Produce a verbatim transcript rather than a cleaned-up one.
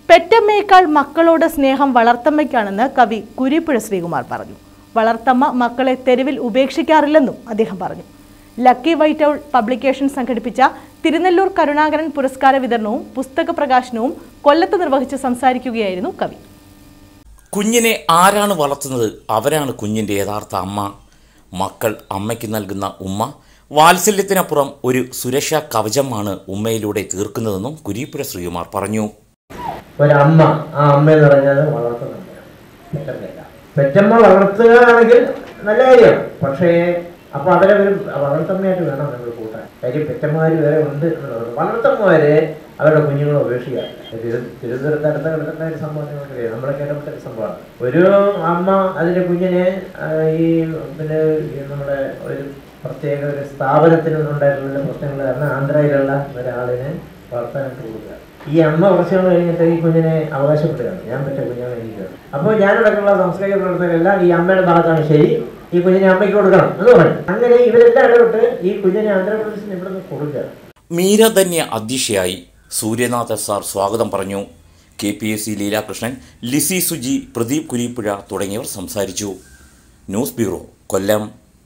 പെറ്റമ്മയേക്കാൾ മക്കളോട് സ്നേഹം വളർത്തമ്മയ്ക്കാണെന്ന് കവി കുരീപ്പുഴ ശ്രീകുമാർ പറഞ്ഞു. വളർത്തമ്മ മക്കളെ തെരുവിൽ ഉപേക്ഷിക്കാറില്ലെന്നും അദ്ദേഹം പറഞ്ഞു. ലക്കി വൈറ്റ് ഔൾ പബ്ലിക്കേഷൻ സംഘടിപ്പിച്ച തിരുനെല്ലൂർ കരുണാകരൻ പുരസ്കാര വിതരണവും പുസ്തക പ്രകാശനവും കൊല്ലത്ത് നിർവഹിച്ച് സംസാരിക്കുകയായിരുന്നു കവി. കുഞ്ഞിനെ ആരാണ് വളർത്തുന്നത്? അവരാണ് കുഞ്ഞിൻ്റെ യഥാർത്ഥ അമ്മ. മക്കൾ അമ്മയ്ക്ക് നൽകുന്ന ഉമ്മ വാത്സല്യത്തിനപ്പുറം ഒരു സുരക്ഷാ കവചമാണ് ഉമ്മയിലൂടെ തീർക്കുന്നതെന്നും കുരീപ്പുഴ ശ്രീകുമാർ പറഞ്ഞു. ഒരമ്മ, ആ അമ്മ എന്ന് പറഞ്ഞാൽ വളർത്തുന്നുണ്ട്. പെറ്റമ്മ വളർത്തുകയാണെങ്കിൽ നല്ല കാര്യമാണ്. പക്ഷേ അപ്പോൾ അവരെ ഒരു വളർത്തമ്മയായിട്ട് വേണം നമ്മൾ കൂട്ടാൻ. കാര്യം പെറ്റമ്മമാർ വേറെ ഉണ്ട് എന്നുള്ളത്. വളർത്തമ്മമാരെ അവരുടെ കുഞ്ഞുങ്ങളെ ഉപേക്ഷിക്കാറില്ല. തിരുവനന്തപുരത്ത് അടുത്ത കിടക്കുന്ന ഒരു സംഭവം നിങ്ങൾക്കറിയാം. നമ്മളൊക്കെ ഇടപെട്ട ഒരു സംഭവമാണ്. ഒരു അമ്മ അതിൻ്റെ കുഞ്ഞിനെ ഈ പിന്നെ നമ്മുടെ ഒരു പ്രത്യേക ഒരു സ്ഥാപനത്തിൽ നിന്നുണ്ടായിട്ടുള്ള പ്രശ്നങ്ങൾ കാരണം ആന്ധ്രയിലുള്ള ഒരാളിനെ വളർത്താനായിട്ട് കൊടുക്കുക. ഈ അമ്മ കുറച്ചുകൾ കഴിഞ്ഞിട്ട് ഈ കുഞ്ഞിനെ അവകാശപ്പെടുകയാണ്, ഞാൻ പറ്റ കുഞ്ഞാണ് എനിക്ക്. അപ്പോൾ ഞാനിടക്കുള്ള സാംസ്കാരിക പ്രവർത്തകരെല്ലാം ഈ അമ്മയുടെ ഭാഗത്താണ് ശരി, ഈ കുഞ്ഞിനെ അമ്മയ്ക്ക് കൊടുക്കണം എന്ന് പറഞ്ഞു. അങ്ങനെ ഇവരെല്ലാം ഇടപെട്ട് ഈ കുഞ്ഞിനെ ആന്ധ്രാപ്രദേശിന് ഇവിടെ നിന്ന് കൊടുക്കുക. മീര ധന്യ അധ്യക്ഷയായി. സൂര്യനാഥ സാർ സ്വാഗതം പറഞ്ഞു. K P S C Leelakrishnan, Lissy Suji, Pradeep Kureeppuzha തുടങ്ങിയവർ സംസാരിച്ചു. ന്യൂസ് ബ്യൂറോ, കൊല്ലം.